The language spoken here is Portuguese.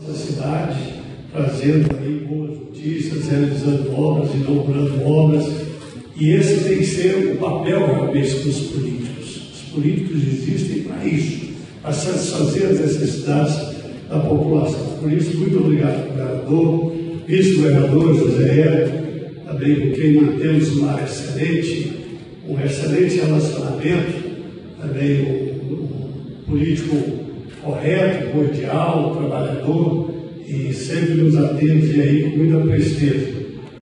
da cidade, trazendo aí boas notícias, realizando obras, inaugurando obras, e esse tem que ser o papel realmente dos políticos. Os políticos existem para isso, para satisfazer as necessidades da população. Por isso, muito obrigado, governador, vice-governador José Hélio, também com quem mantemos um excelente relacionamento, também um político correto, cordial, trabalhador, e sempre nos atende aí com muita presteza.